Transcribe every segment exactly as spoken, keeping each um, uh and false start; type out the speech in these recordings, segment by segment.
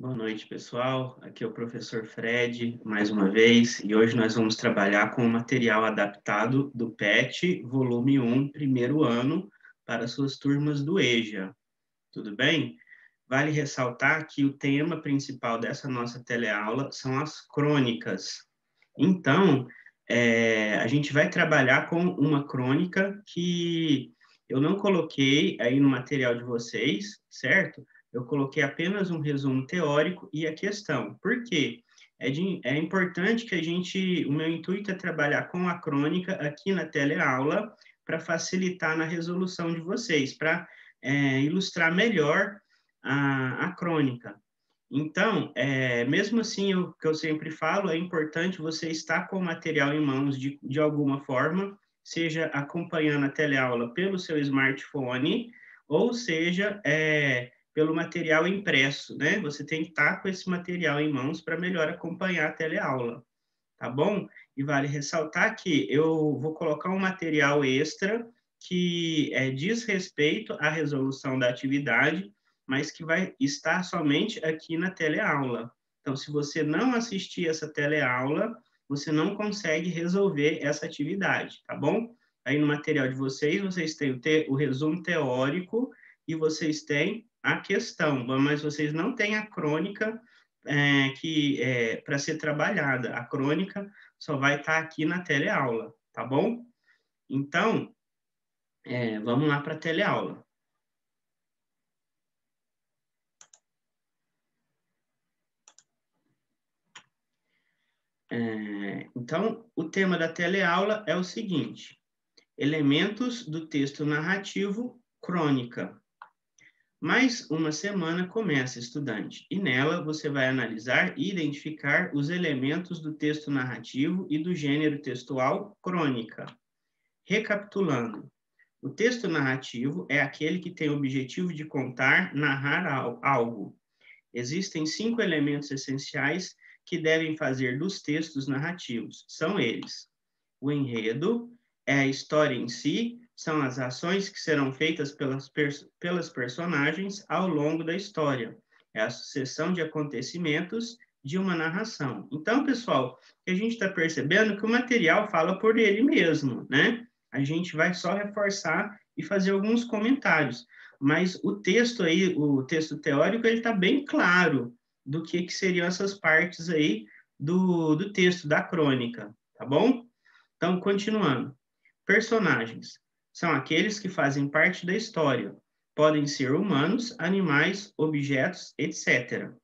Boa noite, pessoal. Aqui é o professor Fred, mais uma vez, e hoje nós vamos trabalhar com o material adaptado do P E T, volume um, primeiro ano, para suas turmas do EJA. Tudo bem? Vale ressaltar que o tema principal dessa nossa teleaula são as crônicas. Então, é, a gente vai trabalhar com uma crônica que eu não coloquei aí no material de vocês, certo? Eu coloquei apenas um resumo teórico e a questão. Por quê? É, de, é importante que a gente, o meu intuito é trabalhar com a crônica aqui na teleaula para facilitar na resolução de vocês, para é, ilustrar melhor a, a crônica. Então, é, mesmo assim, o que eu sempre falo, é importante você estar com o material em mãos de, de alguma forma, seja acompanhando a teleaula pelo seu smartphone, ou seja, é, pelo material impresso, né? Você tem que estar com esse material em mãos para melhor acompanhar a teleaula, tá bom? E vale ressaltar que eu vou colocar um material extra que é, diz respeito à resolução da atividade, mas que vai estar somente aqui na teleaula. Então, se você não assistir essa teleaula, você não consegue resolver essa atividade, tá bom? Aí no material de vocês, vocês têm o, te o resumo teórico e vocês têm a questão, mas vocês não têm a crônica é, que é, para ser trabalhada. A crônica só vai estar aqui na teleaula, tá bom? Então, é, vamos lá para a teleaula. É, então, o tema da teleaula é o seguinte: elementos do texto narrativo, crônica. Mais uma semana começa, estudante, e nela você vai analisar e identificar os elementos do texto narrativo e do gênero textual, crônica. Recapitulando, o texto narrativo é aquele que tem o objetivo de contar, narrar algo. Existem cinco elementos essenciais que devem fazer dos textos narrativos. São eles: o enredo, é a história em si, são as ações que serão feitas pelas, pers pelas personagens ao longo da história. É a sucessão de acontecimentos de uma narração. Então, pessoal, a gente está percebendo que o material fala por ele mesmo, né? A gente vai só reforçar e fazer alguns comentários. Mas o texto aí, o texto teórico, ele está bem claro do que, que seriam essas partes aí do, do texto, da crônica, tá bom? Então, continuando. Personagens são aqueles que fazem parte da história. Podem ser humanos, animais, objetos, etcétera.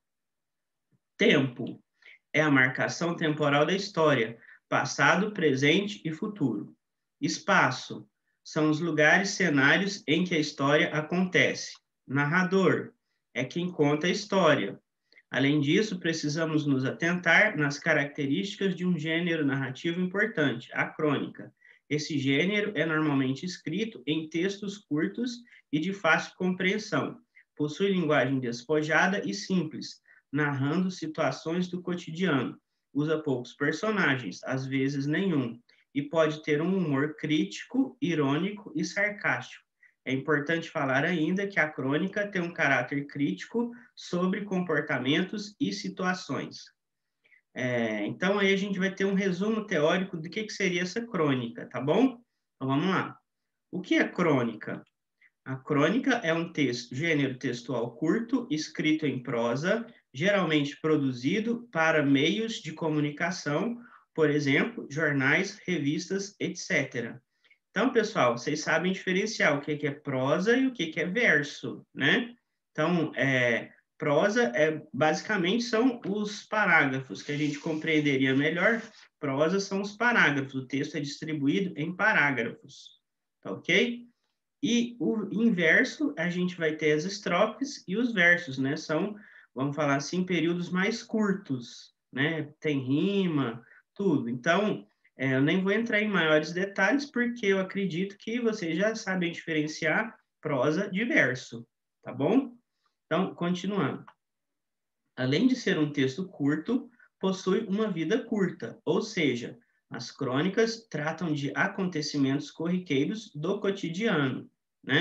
Tempo é a marcação temporal da história, passado, presente e futuro. Espaço são os lugares, cenários em que a história acontece. Narrador é quem conta a história. Além disso, precisamos nos atentar nas características de um gênero narrativo importante, a crônica. Esse gênero é normalmente escrito em textos curtos e de fácil compreensão. Possui linguagem despojada e simples, narrando situações do cotidiano. Usa poucos personagens, às vezes nenhum, e pode ter um humor crítico, irônico e sarcástico. É importante falar ainda que a crônica tem um caráter crítico sobre comportamentos e situações. É, então, aí a gente vai ter um resumo teórico do que, que seria essa crônica, tá bom? Então, vamos lá. O que é crônica? A crônica é um texto, gênero textual curto, escrito em prosa, geralmente produzido para meios de comunicação, por exemplo, jornais, revistas, etcétera. Então, pessoal, vocês sabem diferenciar o que é prosa e o que é verso, né? Então, é, prosa é basicamente são os parágrafos que a gente compreenderia melhor. Prosa são os parágrafos. O texto é distribuído em parágrafos, tá ok? E o inverso, a gente vai ter as estrofes e os versos, né? São, vamos falar assim, períodos mais curtos, né? Tem rima, tudo. Então, é, eu nem vou entrar em maiores detalhes, porque eu acredito que vocês já sabem diferenciar prosa de verso, tá bom? Então, continuando. Além de ser um texto curto, possui uma vida curta, ou seja, as crônicas tratam de acontecimentos corriqueiros do cotidiano, né?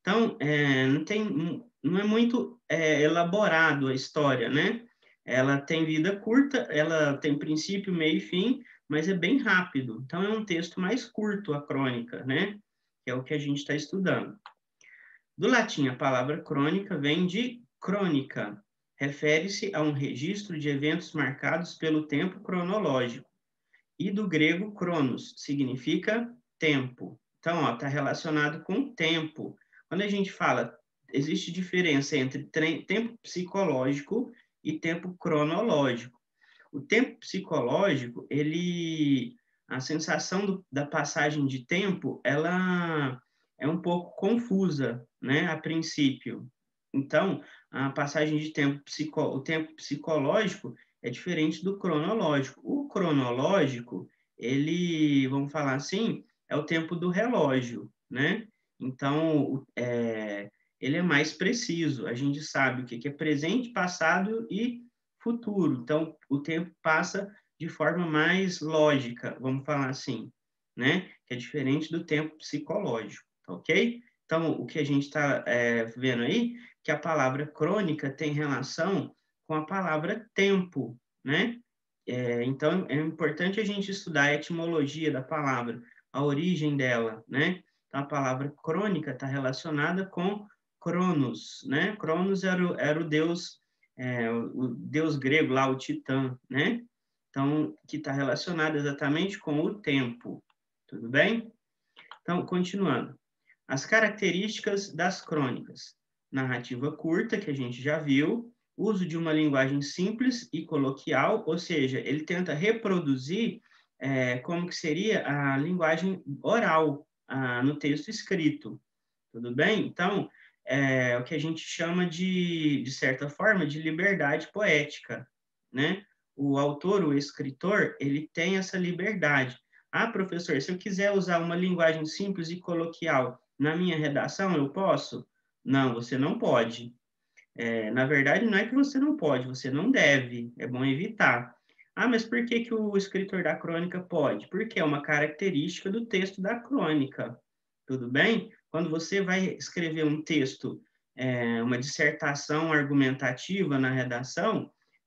Então, é, não, tem, não é muito é, elaborado a história, né? Ela tem vida curta, ela tem princípio, meio e fim, mas é bem rápido. Então, é um texto mais curto, a crônica, né? Que é o que a gente está estudando. Do latim, a palavra crônica vem de crônica. Refere-se a um registro de eventos marcados pelo tempo cronológico. E do grego, cronos, significa tempo. Então, está relacionado com tempo. Quando a gente fala, existe diferença entre tempo psicológico e tempo cronológico. O tempo psicológico, ele, a sensação do, da passagem de tempo, ela é um pouco confusa, né, a princípio. Então, a passagem de tempo, psico, o tempo psicológico é diferente do cronológico. O cronológico, ele, vamos falar assim, é o tempo do relógio, né? Então, é, ele é mais preciso. A gente sabe o que é presente, passado e futuro. Então, o tempo passa de forma mais lógica, vamos falar assim, né? Que é diferente do tempo psicológico, tá ok? Então, o que a gente está é, vendo aí, que a palavra crônica tem relação com a palavra tempo, né? É, então, é importante a gente estudar a etimologia da palavra, a origem dela, né? Então, a palavra crônica está relacionada com Cronos, né? Cronos era o, era o deus, é, o deus grego lá, o Titã, né? Então, que está relacionado exatamente com o tempo, tudo bem? Então, continuando. As características das crônicas. Narrativa curta, que a gente já viu, uso de uma linguagem simples e coloquial, ou seja, ele tenta reproduzir é, como que seria a linguagem oral a, no texto escrito, tudo bem? Então, é o que a gente chama de, de certa forma, de liberdade poética, né? O autor, o escritor, ele tem essa liberdade. Ah, professor, se eu quiser usar uma linguagem simples e coloquial na minha redação, eu posso? Não, você não pode. É, na verdade, não é que você não pode, você não deve, é bom evitar. Ah, mas por que, que o escritor da crônica pode? Porque é uma característica do texto da crônica, tudo bem? Quando você vai escrever um texto, é, uma dissertação argumentativa na redação,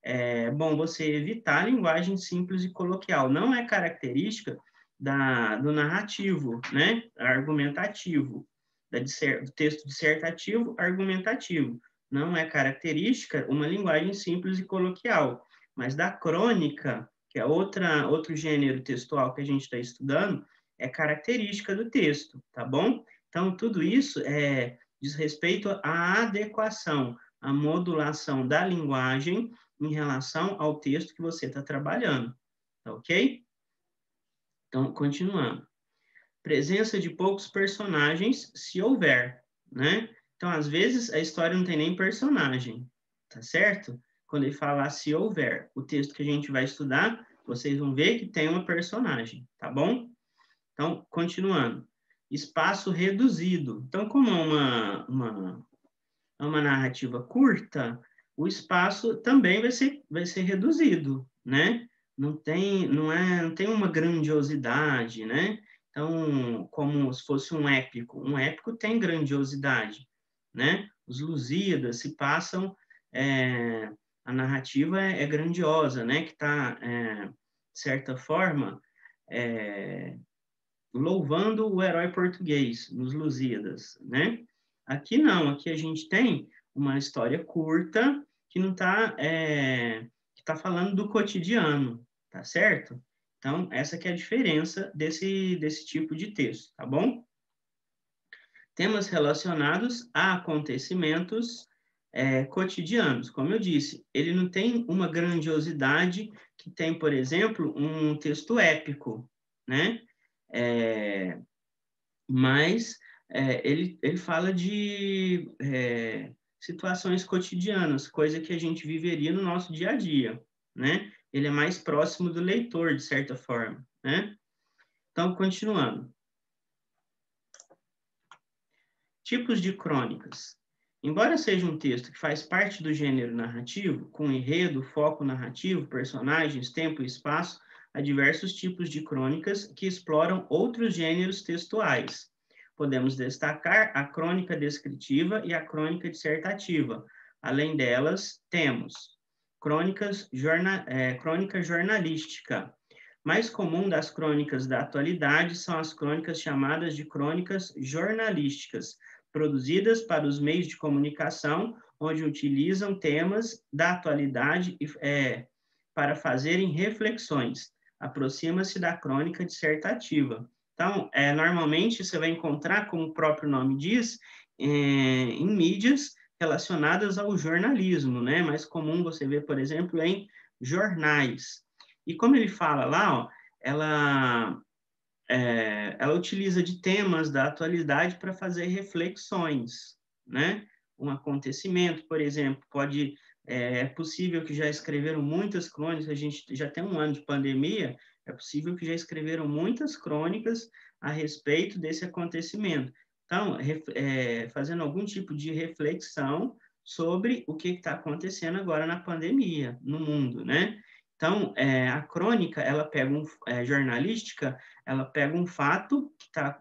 é bom você evitar a linguagem simples e coloquial. Não é característica da, do narrativo, né? Argumentativo, da, do texto dissertativo argumentativo. Não é característica uma linguagem simples e coloquial, mas da crônica, que é outra, outro gênero textual que a gente está estudando, é característica do texto, tá bom? Então, tudo isso é, diz respeito à adequação, à modulação da linguagem em relação ao texto que você está trabalhando, tá ok? Então, continuando. Presença de poucos personagens, se houver, né? Então, às vezes, a história não tem nem personagem, tá certo? Quando ele fala se houver, o texto que a gente vai estudar, vocês vão ver que tem uma personagem, tá bom? Então, continuando. Espaço reduzido. Então, como é uma, uma, uma narrativa curta, o espaço também vai ser, vai ser reduzido, né? Não tem, não é, não tem uma grandiosidade, né? Então, como se fosse um épico. Um épico tem grandiosidade, né? Os Lusíadas se passam... É, a narrativa é, é grandiosa, né? Que está, é, de certa forma, é, louvando o herói português, nos Lusíadas, né? Aqui não, aqui a gente tem uma história curta que não está é, que está falando do cotidiano, tá certo? Então, essa que é a diferença desse, desse tipo de texto, tá bom? Temas relacionados a acontecimentos é, cotidianos. Como eu disse, ele não tem uma grandiosidade que tem, por exemplo, um texto épico, né? É, mas é, ele, ele fala de é, situações cotidianas, coisa que a gente viveria no nosso dia a dia, né? Ele é mais próximo do leitor, de certa forma, né? Então, continuando. Tipos de crônicas. Embora seja um texto que faz parte do gênero narrativo, com enredo, foco narrativo, personagens, tempo e espaço, há diversos tipos de crônicas que exploram outros gêneros textuais. podemos destacar a crônica descritiva e a crônica dissertativa. Além delas, temos crônicas, jorna, é, crônica jornalística. Mais comum das crônicas da atualidade são as crônicas chamadas de crônicas jornalísticas, produzidas para os meios de comunicação, onde utilizam temas da atualidade é, para fazerem reflexões. Aproxima-se da crônica dissertativa. Então, é, normalmente você vai encontrar, como o próprio nome diz, é, em mídias relacionadas ao jornalismo, né? Mais comum você ver, por exemplo, em jornais. E como ele fala lá, ó, ela, é, ela utiliza de temas da atualidade para fazer reflexões, né? Um acontecimento, por exemplo, pode... É, é possível que já escreveram muitas crônicas, a gente já tem um ano de pandemia, é possível que já escreveram muitas crônicas a respeito desse acontecimento. Então, é, fazendo algum tipo de reflexão sobre o que está acontecendo agora na pandemia, no mundo, né? Então, é, a crônica, ela pega um, é, jornalística, ela pega um fato que está,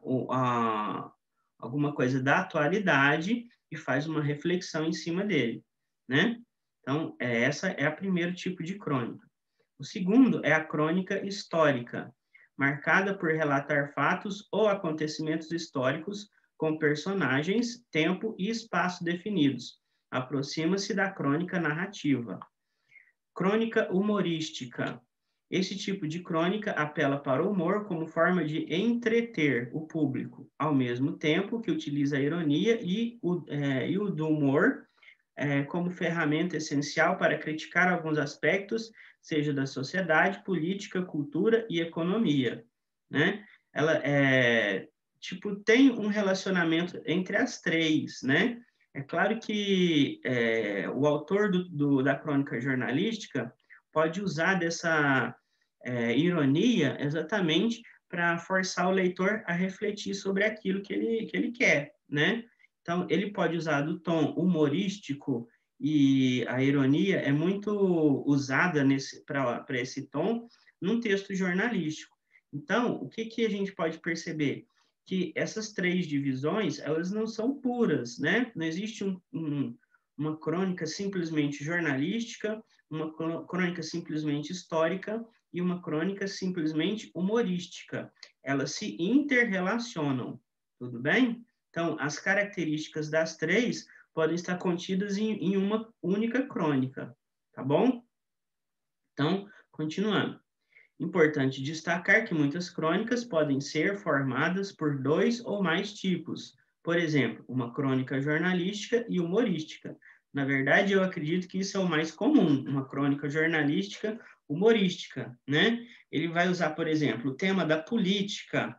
alguma coisa da atualidade e faz uma reflexão em cima dele, né? Então, é, essa é o primeiro tipo de crônica. O segundo é a crônica histórica, marcada por relatar fatos ou acontecimentos históricos com personagens, tempo e espaço definidos. Aproxima-se da crônica narrativa. Crônica humorística. Esse tipo de crônica apela para o humor como forma de entreter o público, ao mesmo tempo que utiliza a ironia e o, é, e o do humor é, como ferramenta essencial para criticar alguns aspectos, seja da sociedade, política, cultura e economia, né? Ela é, tipo, tem um relacionamento entre as três, né? É claro que é, o autor do, do, da crônica jornalística pode usar dessa é, ironia exatamente para forçar o leitor a refletir sobre aquilo que ele, que ele quer, né? Então, ele pode usar do tom humorístico, e a ironia é muito usada para esse tom num texto jornalístico. Então, o que, que a gente pode perceber? Que essas três divisões, elas não são puras, né? Não existe um, um, uma crônica simplesmente jornalística, uma crônica simplesmente histórica e uma crônica simplesmente humorística. Elas se interrelacionam, tudo bem? Então, as características das três podem estar contidas em, em uma única crônica, tá bom? Então, continuando. Importante destacar que muitas crônicas podem ser formadas por dois ou mais tipos. Por exemplo, uma crônica jornalística e humorística. Na verdade, eu acredito que isso é o mais comum, uma crônica jornalística humorística, né? Ele vai usar, por exemplo, o tema da política.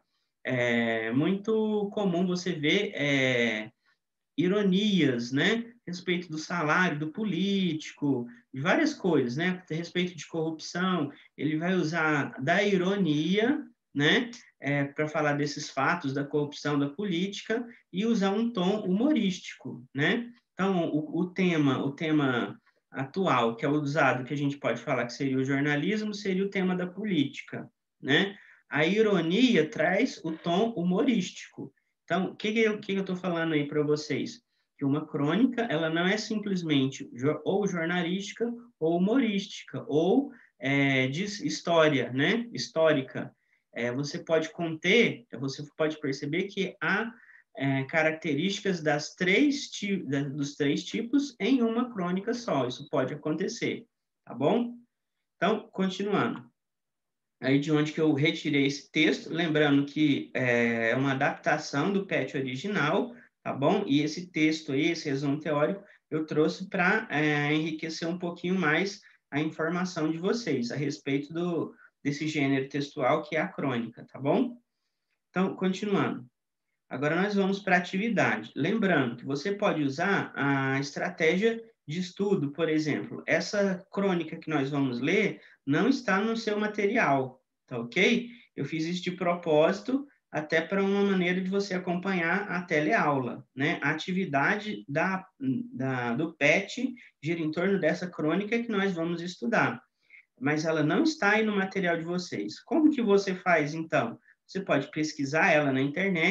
É muito comum você ver é, ironias, né? A respeito do salário do político, de várias coisas, né? A respeito de corrupção, ele vai usar da ironia, né? É, para falar desses fatos da corrupção da política e usar um tom humorístico, né? Então, o, o tema, o tema atual que é usado, que a gente pode falar que seria o jornalismo, seria o tema da política, né? A ironia traz o tom humorístico. Então, o que, que eu estou falando aí para vocês? Que uma crônica, ela não é simplesmente ou jornalística, ou humorística, ou é, de história, né? Histórica. É, você pode conter, você pode perceber que há é, características das três, dos três tipos em uma crônica só. Isso pode acontecer, tá bom? Então, continuando. Aí de onde que eu retirei esse texto, lembrando que é uma adaptação do P E T original, tá bom? E esse texto aí, esse resumo teórico, eu trouxe para é, enriquecer um pouquinho mais a informação de vocês a respeito do, desse gênero textual que é a crônica, tá bom? Então, continuando. Agora nós vamos para a atividade. Lembrando que você pode usar a estratégia de estudo, por exemplo. Essa crônica que nós vamos ler não está no seu material, tá ok? Eu fiz isso de propósito, até para uma maneira de você acompanhar a teleaula, né? A atividade da, da, do P E T gira em torno dessa crônica que nós vamos estudar, mas ela não está aí no material de vocês. Como que você faz, então? Você pode pesquisar ela na internet,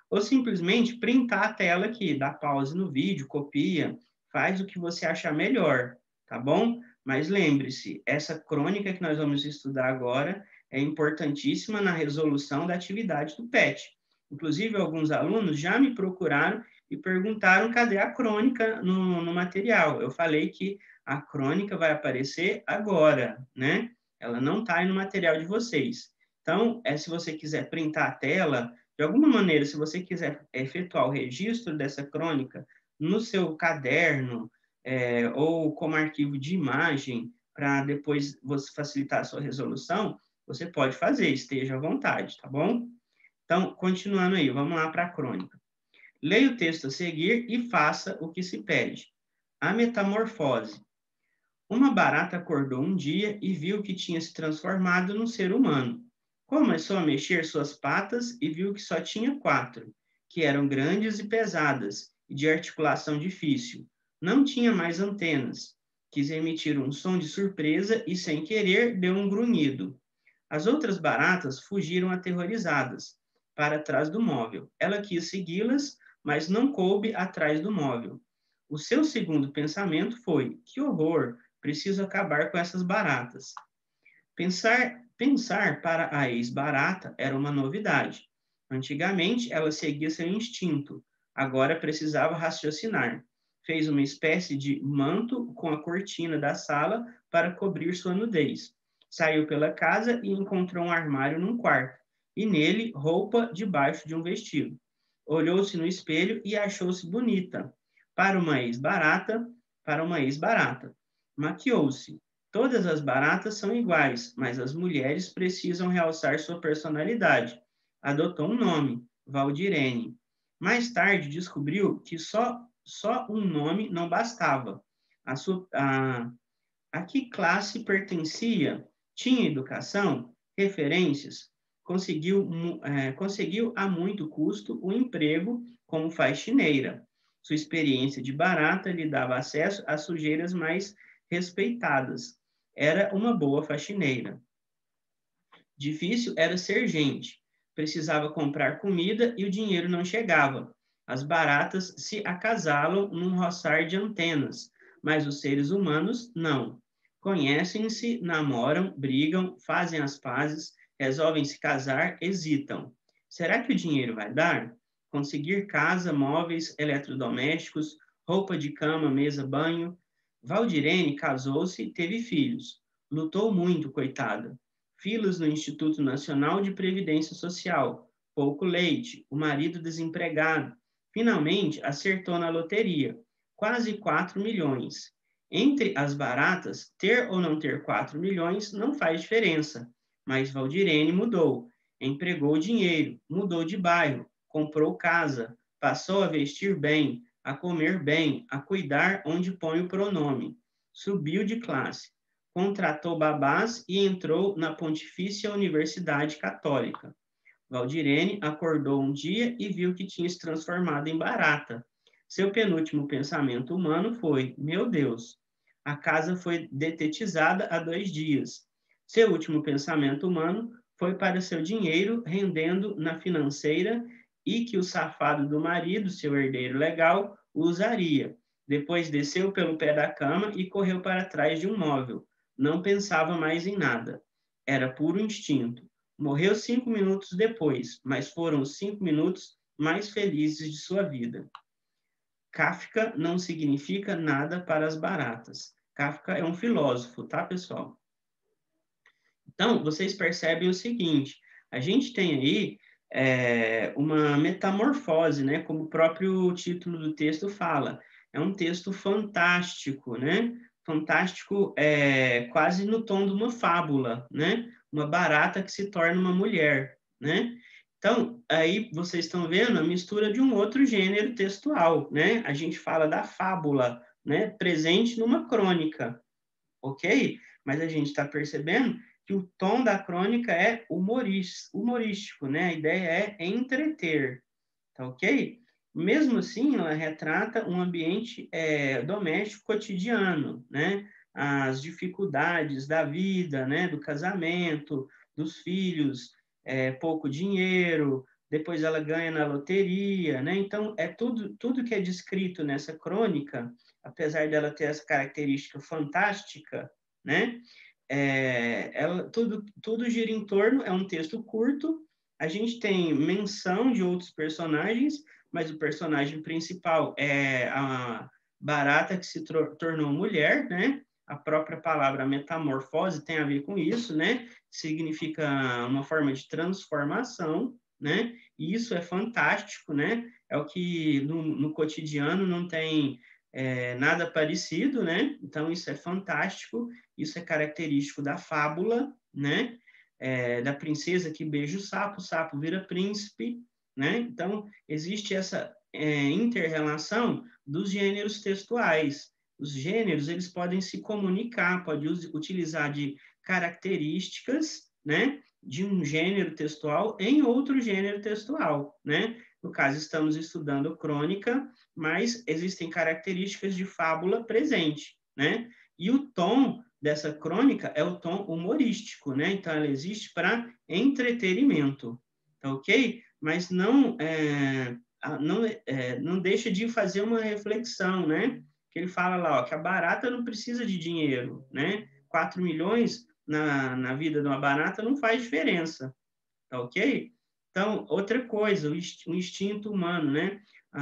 ou simplesmente printar a tela aqui, dá pause no vídeo, copia, faz o que você achar melhor, tá bom? Mas lembre-se, essa crônica que nós vamos estudar agora é importantíssima na resolução da atividade do P E T. Inclusive, alguns alunos já me procuraram e perguntaram cadê a crônica no, no material. Eu falei que a crônica vai aparecer agora, né? Ela não está aí no material de vocês. Então, é, se você quiser printar a tela, de alguma maneira, se você quiser efetuar o registro dessa crônica no seu caderno, é, ou como arquivo de imagem, para depois você facilitar a sua resolução, você pode fazer, esteja à vontade, tá bom? Então, continuando aí, vamos lá para a crônica. Leia o texto a seguir e faça o que se pede. A metamorfose. Uma barata acordou um dia e viu que tinha se transformado num ser humano. Começou a mexer suas patas e viu que só tinha quatro, que eram grandes e pesadas e de articulação difícil. Não tinha mais antenas. Quis emitir um som de surpresa e, sem querer, deu um grunhido. As outras baratas fugiram aterrorizadas para trás do móvel. Ela quis segui-las, mas não coube atrás do móvel. O seu segundo pensamento foi: que horror! Preciso acabar com essas baratas. Pensar, pensar para a ex-barata era uma novidade. Antigamente, ela seguia seu instinto. Agora precisava raciocinar. Fez uma espécie de manto com a cortina da sala para cobrir sua nudez. Saiu pela casa e encontrou um armário num quarto, e nele roupa debaixo de um vestido. Olhou-se no espelho e achou-se bonita. Para uma ex-barata, para uma ex-barata. Maquiou-se. Todas as baratas são iguais, mas as mulheres precisam realçar sua personalidade. Adotou um nome, Valdirene. Mais tarde descobriu que só, só um nome não bastava. A, sua, a, a que classe pertencia? Tinha educação? Referências? Conseguiu, é, conseguiu a muito custo o emprego como faxineira. Sua experiência de barata lhe dava acesso a sujeiras mais respeitadas. Era uma boa faxineira. Difícil era ser gente. Precisava comprar comida e o dinheiro não chegava. As baratas se acasalam num roçar de antenas, mas os seres humanos não. Conhecem-se, namoram, brigam, fazem as pazes, resolvem se casar, hesitam. Será que o dinheiro vai dar? Conseguir casa, móveis, eletrodomésticos, roupa de cama, mesa, banho. Valdirene casou-se e teve filhos. Lutou muito, coitada. Filas no Instituto Nacional de Previdência Social. Pouco leite. O marido desempregado. Finalmente, acertou na loteria. Quase quatro milhões. Entre as baratas, ter ou não ter quatro milhões não faz diferença. Mas Valdirene mudou. Empregou dinheiro, mudou de bairro, comprou casa, passou a vestir bem, a comer bem, a cuidar onde põe o pronome. Subiu de classe, contratou babás e entrou na Pontifícia Universidade Católica. Valdirene acordou um dia e viu que tinha se transformado em barata. Seu penúltimo pensamento humano foi: meu Deus, a casa foi detetizada há dois dias. Seu último pensamento humano foi para seu dinheiro rendendo na financeira e que o safado do marido, seu herdeiro legal, o usaria. Depois desceu pelo pé da cama e correu para trás de um móvel. Não pensava mais em nada. Era puro instinto. Morreu cinco minutos depois, mas foram os cinco minutos mais felizes de sua vida. Kafka não significa nada para as baratas. Kafka é um filósofo, tá, pessoal? Então, vocês percebem o seguinte, a gente tem aí é, uma metamorfose, né? Como o próprio título do texto fala. É um texto fantástico, né? Fantástico é, quase no tom de uma fábula, né? Uma barata que se torna uma mulher, né? Então, aí vocês estão vendo a mistura de um outro gênero textual, né? A gente fala da fábula, né? Presente numa crônica, ok? Mas a gente está percebendo que o tom da crônica é humorístico, né? A ideia é entreter, tá ok? Mesmo assim, ela retrata um ambiente é, doméstico cotidiano, né? As dificuldades da vida, né? Do casamento, dos filhos, é, pouco dinheiro, depois ela ganha na loteria, né? Então, é tudo, tudo que é descrito nessa crônica, apesar dela ter essa característica fantástica, né? É, ela, tudo, tudo gira em torno, é um texto curto, a gente tem menção de outros personagens, mas o personagem principal é a barata que se tornou mulher, né? A própria palavra metamorfose tem a ver com isso, né? Significa uma forma de transformação, né? E isso é fantástico, né? É o que no, no cotidiano não tem é, nada parecido, né? Então isso é fantástico, isso é característico da fábula, né? É, da princesa que beija o sapo, o sapo vira príncipe, né? Então existe essa é, inter-relação dos gêneros textuais. Os gêneros eles podem se comunicar, pode utilizar de características, né? De um gênero textual em outro gênero textual, né? No caso, estamos estudando crônica, mas existem características de fábula presente, né? E o tom dessa crônica é o tom humorístico, né? Então, ela existe para entretenimento, tá ok? Mas não, é, não, é, não deixa de fazer uma reflexão, né? Que ele fala lá, ó, que a barata não precisa de dinheiro, né? quatro milhões na, na vida de uma barata não faz diferença, tá ok? Então, outra coisa, o instinto humano, né?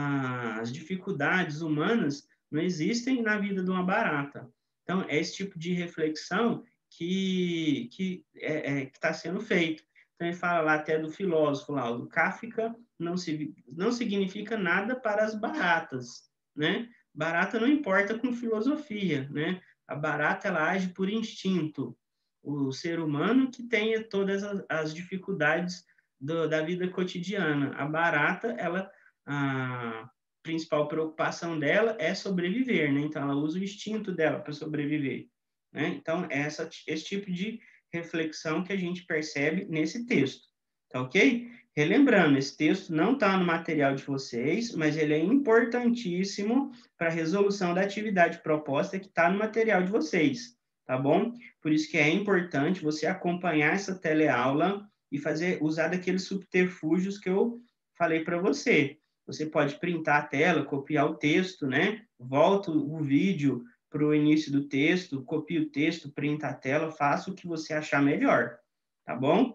As dificuldades humanas não existem na vida de uma barata. Então, é esse tipo de reflexão que que é, é, está sendo feito. Então, ele fala lá até do filósofo lá, do Kafka não, se, não significa nada para as baratas, né? Barata não importa com filosofia, né? A barata, ela age por instinto. O ser humano que tem todas as, as dificuldades do, da vida cotidiana. A barata, ela, a principal preocupação dela é sobreviver, né? Então, ela usa o instinto dela para sobreviver, né? Então, é essa, esse tipo de reflexão que a gente percebe nesse texto, tá ok? Relembrando, esse texto não está no material de vocês, mas ele é importantíssimo para a resolução da atividade proposta que está no material de vocês, tá bom? Por isso que é importante você acompanhar essa teleaula e fazer, usar daqueles subterfúgios que eu falei para você. Você pode printar a tela, copiar o texto, né? Volta o vídeo para o início do texto, copia o texto, printa a tela, faça o que você achar melhor, tá bom?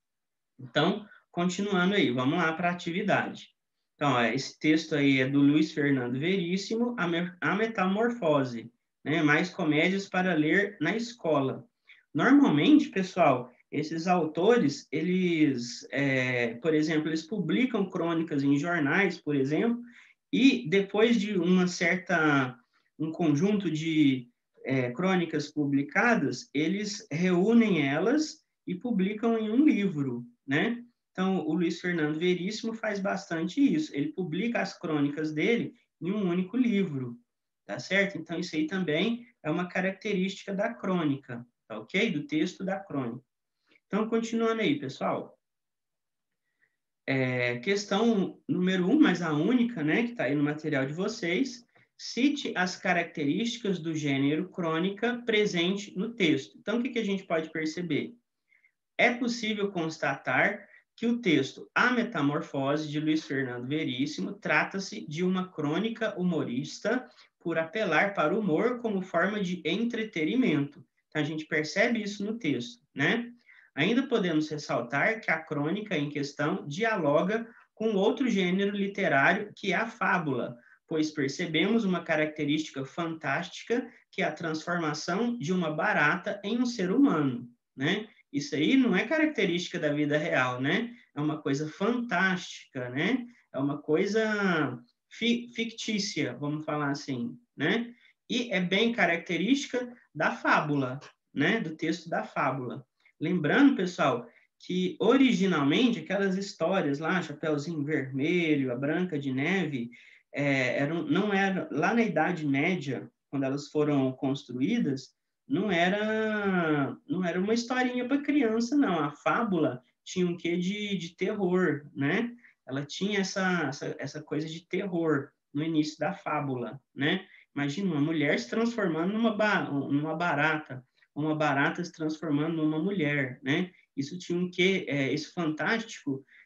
Então, continuando aí, vamos lá para a atividade. Então, ó, esse texto aí é do Luiz Fernando Veríssimo, A Metamorfose, né? Mais comédias para ler na escola. Normalmente, pessoal, esses autores, eles, é, por exemplo, eles publicam crônicas em jornais, por exemplo, e depois de uma certa, um conjunto de é, crônicas publicadas, eles reúnem elas e publicam em um livro, né? Então, o Luiz Fernando Veríssimo faz bastante isso. Ele publica as crônicas dele em um único livro, tá certo? Então, isso aí também é uma característica da crônica, tá ok? Do texto da crônica. Então, continuando aí, pessoal. É, questão número um, mas a única, né, que está aí no material de vocês. Cite as características do gênero crônica presente no texto. Então, o que, que a gente pode perceber? É possível constatar que o texto A Metamorfose, de Luiz Fernando Veríssimo, trata-se de uma crônica humorista por apelar para o humor como forma de entretenimento. Então, a gente percebe isso no texto, né? Ainda podemos ressaltar que a crônica em questão dialoga com outro gênero literário, que é a fábula, pois percebemos uma característica fantástica, que é a transformação de uma barata em um ser humano, né? Isso aí não é característica da vida real, né? É uma coisa fantástica, né? É uma coisa fi fictícia, vamos falar assim, né? E é bem característica da fábula, né? Do texto da fábula. Lembrando, pessoal, que originalmente aquelas histórias lá, Chapeuzinho Vermelho, a Branca de Neve, é, eram, não era lá na Idade Média, quando elas foram construídas, não era não era uma historinha para criança, não. A fábula tinha um quê de, de terror, né? Ela tinha essa, essa, essa coisa de terror no início da fábula, né? Imagina uma mulher se transformando numa, ba numa barata, uma barata se transformando numa mulher, né? Isso tinha um quê, é, esse fantástico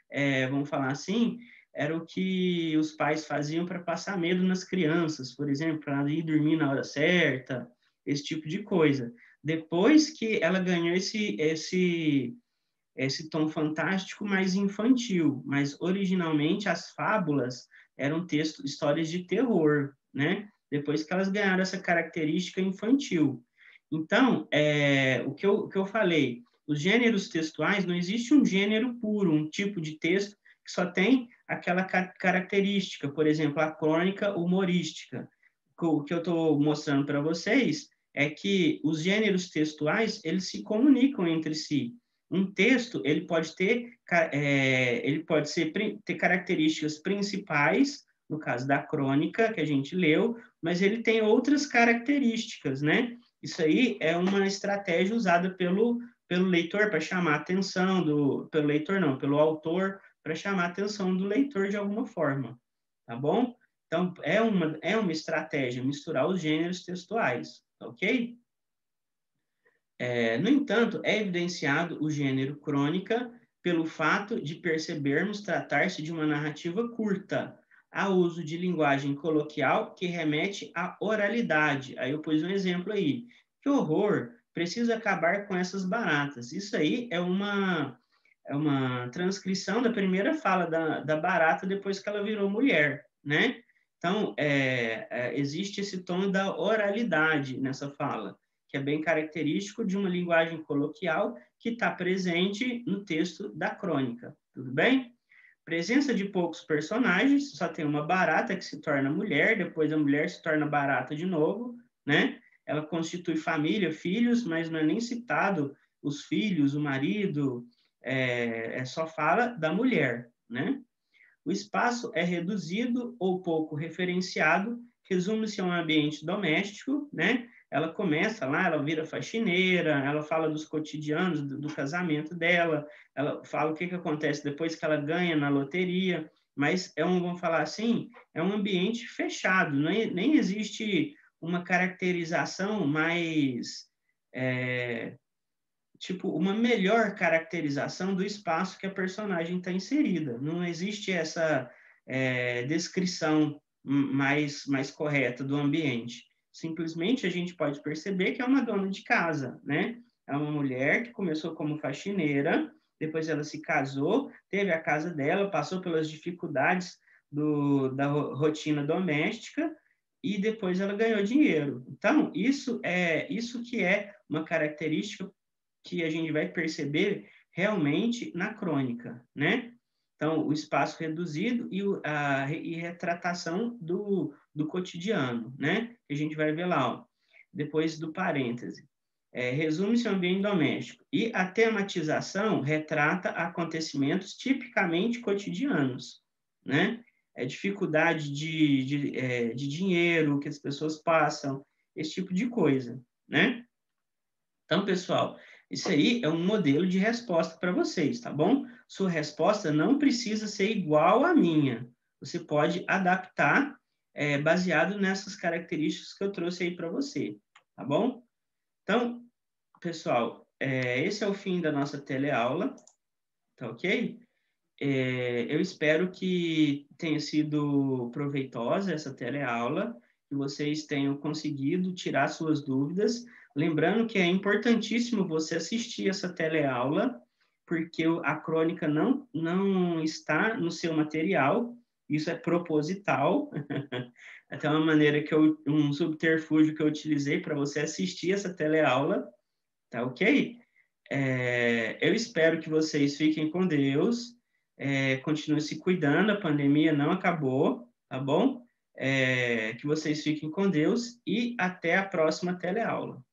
é, vamos falar assim, era o que os pais faziam para passar medo nas crianças, por exemplo, para ir dormir na hora certa, esse tipo de coisa. Depois que ela ganhou esse, esse, esse tom fantástico mais infantil, mas originalmente as fábulas eram texto, histórias de terror, né? Depois que elas ganharam essa característica infantil. Então, é, o, que eu, o que eu falei, os gêneros textuais, não existe um gênero puro, um tipo de texto que só tem aquela ca característica, por exemplo, a crônica humorística. O que eu estou mostrando para vocês é que os gêneros textuais, eles se comunicam entre si. Um texto, ele pode ter, é, ele pode ser, ter características principais, no caso da crônica que a gente leu, mas ele tem outras características, né? Isso aí é uma estratégia usada pelo, pelo leitor para chamar a atenção do... Pelo leitor não, pelo autor, para chamar a atenção do leitor de alguma forma, tá bom? Então, é uma, é uma estratégia misturar os gêneros textuais, ok? É, no entanto, é evidenciado o gênero crônica pelo fato de percebermos tratar-se de uma narrativa curta, a uso de linguagem coloquial que remete à oralidade. Aí eu pus um exemplo aí. Que horror! Preciso acabar com essas baratas. Isso aí é uma, é uma transcrição da primeira fala da, da barata depois que ela virou mulher, né? Então, é, é, existe esse tom da oralidade nessa fala, que é bem característico de uma linguagem coloquial que está presente no texto da crônica. Tudo bem? Presença de poucos personagens, só tem uma barata que se torna mulher, depois a mulher se torna barata de novo, né? Ela constitui família, filhos, mas não é nem citado os filhos, o marido, é, é só fala da mulher, né? O espaço é reduzido ou pouco referenciado, resume-se a um ambiente doméstico, né? Ela começa lá, ela vira faxineira, ela fala dos cotidianos do, do casamento dela, ela fala o que, que acontece depois que ela ganha na loteria, mas é um, vamos falar assim, é um ambiente fechado, nem, nem existe uma caracterização mais, é, tipo, uma melhor caracterização do espaço que a personagem está inserida. Não existe essa é, descrição mais, mais correta do ambiente. Simplesmente a gente pode perceber que é uma dona de casa, né? É uma mulher que começou como faxineira, depois ela se casou, teve a casa dela, passou pelas dificuldades do, da rotina doméstica e depois ela ganhou dinheiro. Então, isso é isso que é uma característica que a gente vai perceber realmente na crônica, né? Então, o espaço reduzido e a e retratação do, do cotidiano, né? Que a gente vai ver lá, ó, depois do parêntese. É, resume-se ao ambiente doméstico. E a tematização retrata acontecimentos tipicamente cotidianos, né? É dificuldade de, de, é, de dinheiro que as pessoas passam, esse tipo de coisa, né? Então, pessoal, isso aí é um modelo de resposta para vocês, tá bom? Sua resposta não precisa ser igual à minha. Você pode adaptar é, baseado nessas características que eu trouxe aí para você, tá bom? Então, pessoal, é, esse é o fim da nossa teleaula, tá ok? É, eu espero que tenha sido proveitosa essa teleaula, que vocês tenham conseguido tirar suas dúvidas. Lembrando que é importantíssimo você assistir essa teleaula, porque a crônica não, não está no seu material, isso é proposital. Até uma maneira que eu, um subterfúgio que eu utilizei para você assistir essa teleaula, tá ok? É, eu espero que vocês fiquem com Deus, é, continuem se cuidando, a pandemia não acabou, tá bom? É, que vocês fiquem com Deus e até a próxima teleaula.